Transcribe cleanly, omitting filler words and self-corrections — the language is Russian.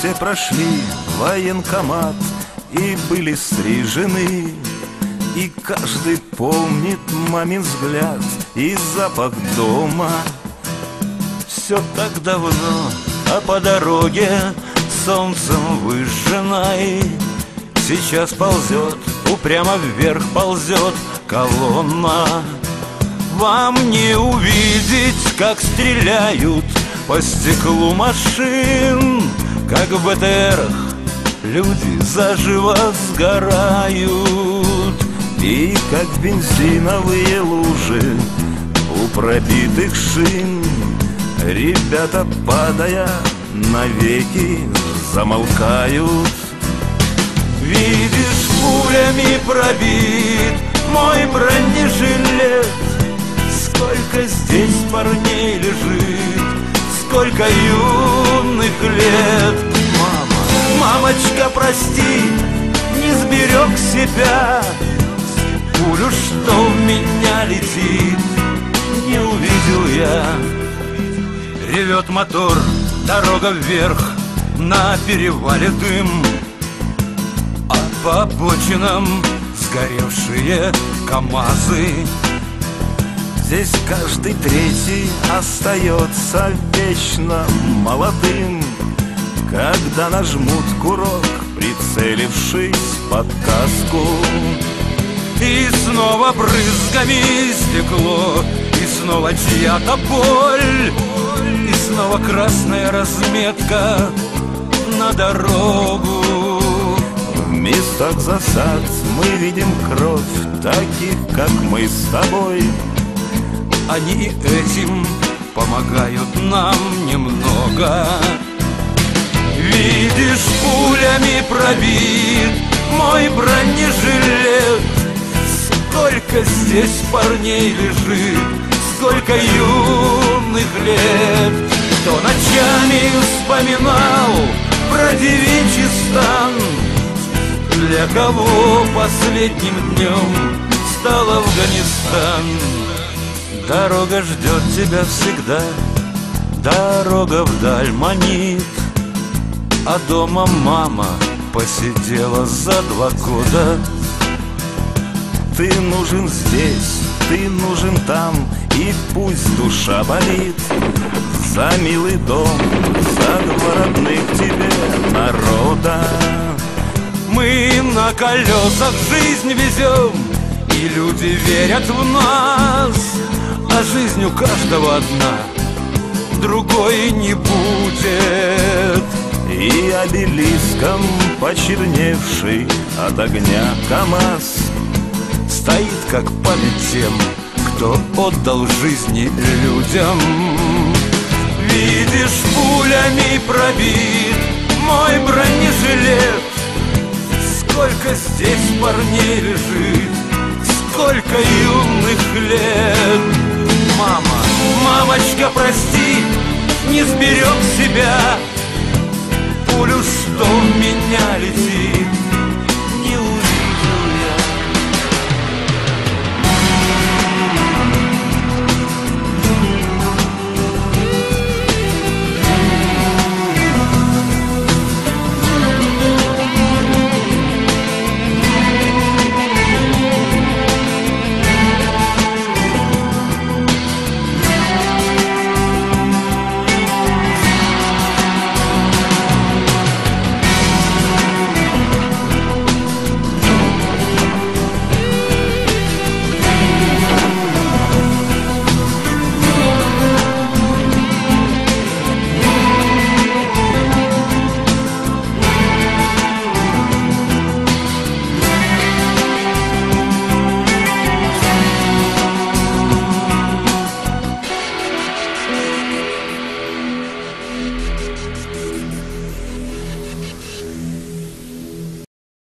все прошли военкомат и были стрижены, и каждый помнит мамин взгляд и запах дома. Все так давно, а по дороге солнцем выжженной сейчас ползет, упрямо вверх ползет колонна. Вам не увидеть, как стреляют по стеклу машин, как в БТРах люди заживо сгорают, и как бензиновые лужи у пробитых шин ребята, падая, навеки замолкают. Видишь, пулями пробит мой бронежилет. Сколько здесь парней лежит, сколько юных лет. Мамочка, прости, не сберег себя. Пулю, что в меня летит, не увидел я. Ревет мотор, дорога вверх, на перевале дым, а по обочинам сгоревшие КамАЗы. Здесь каждый третий остается вечно молодым, когда нажмут курок, прицелившись под каску. И снова брызгами стекло, и снова чья-то боль, и снова красная разметка на дорогу. В местах засад мы видим кровь таких, как мы с тобой. Они и этим помогают нам немного. Видишь, пулями пробит мой бронежилет. Сколько здесь парней лежит, сколько юных лет. Кто ночами вспоминал про девичий стан, для кого последним днем стал Афганистан. Дорога ждет тебя всегда, дорога вдаль манит, а дома мама посидела за 2 года. Ты нужен здесь, ты нужен там, и пусть душа болит за милый дом, за 2 родных тебе народа. Мы на колесах жизнь везем, и люди верят в нас, а жизнь у каждого одна, другой не будет. И обелиском почерневший от огня КамАЗ стоит как память тем, кто отдал жизни людям. Видишь, пулями пробит мой бронежилет. Сколько здесь парней лежит, сколько юных лет. Мамочка, прости, не сберег себя.